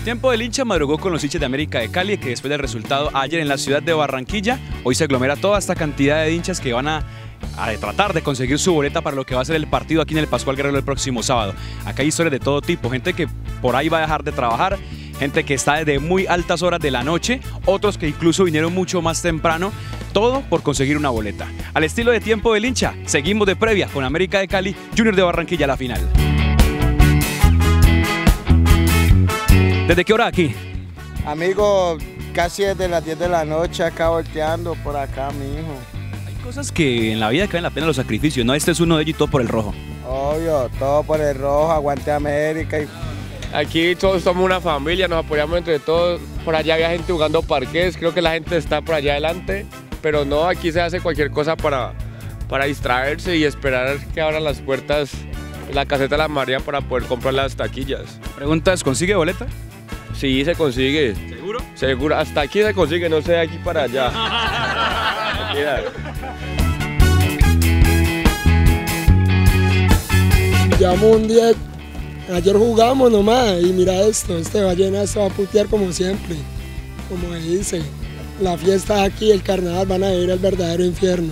Tiempo del hincha madrugó con los hinchas de América de Cali, que después del resultado ayer en la ciudad de Barranquilla, hoy se aglomera toda esta cantidad de hinchas que van a tratar de conseguir su boleta para lo que va a ser el partido aquí en el Pascual Guerrero el próximo sábado. Acá hay historias de todo tipo, gente que por ahí va a dejar de trabajar, gente que está desde muy altas horas de la noche, otros que incluso vinieron mucho más temprano, todo por conseguir una boleta. Al estilo de Tiempo del hincha, seguimos de previa con América de Cali, Junior de Barranquilla a la final. ¿Desde qué hora aquí? Amigo, casi desde las 10 de la noche acá volteando por acá, mijo. Hay cosas que en la vida que valen la pena los sacrificios, ¿no? Este es uno de ellos y todo por el rojo. Obvio, todo por el rojo, aguante América. Aquí todos somos una familia, nos apoyamos entre todos. Por allá había gente jugando parqués, creo que la gente está por allá adelante. Pero no, aquí se hace cualquier cosa para distraerse y esperar que abran las puertas la caseta de la María para poder comprar las taquillas. Preguntas, ¿consigue boleta? Sí, se consigue. ¿Seguro? Seguro, hasta aquí se consigue, no sé de aquí para allá. Llamo un día, ayer jugamos nomás y mira esto, este Ballena se va a putear como siempre, como dice. La fiesta aquí, el carnaval, van a vivir el verdadero infierno.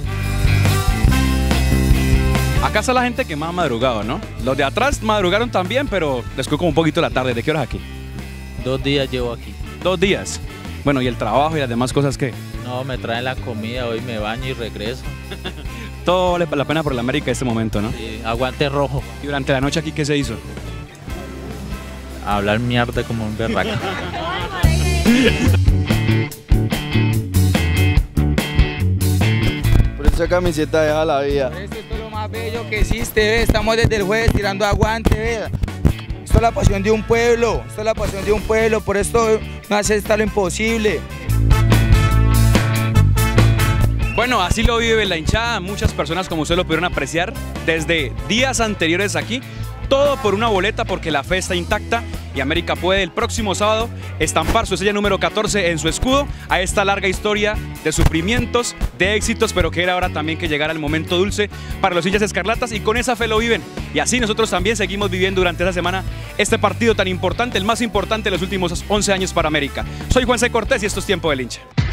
Acá está la gente que más ha madrugado, ¿no? Los de atrás madrugaron también, pero les quedó como un poquito la tarde. ¿De qué horas aquí? 2 días llevo aquí. 2 días. Bueno, ¿y el trabajo y las demás cosas qué? No, me traen la comida, hoy me baño y regreso. Todo vale la pena por la América en este momento, ¿no? Sí, aguante rojo. ¿Y durante la noche aquí qué se hizo? Hablar mierda como un berraco. Por esa camiseta deja la vida. Esto es lo más bello que existe, ¿ve? Estamos desde el jueves tirando aguante, ¿ve? Esto es la pasión de un pueblo, esto es la pasión de un pueblo, por esto no hace estar lo imposible. Bueno, así lo vive la hinchada, muchas personas como usted lo pudieron apreciar desde días anteriores aquí, todo por una boleta porque la fe está intacta y América puede el próximo sábado estampar su estrella número 14 en su escudo a esta larga historia de sufrimientos, de éxitos, pero que era ahora también que llegara el momento dulce para los hinchas escarlatas y con esa fe lo viven. Y así nosotros también seguimos viviendo durante esta semana este partido tan importante, el más importante de los últimos 11 años para América. Soy Juan C. Cortés y esto es Tiempo del hincha.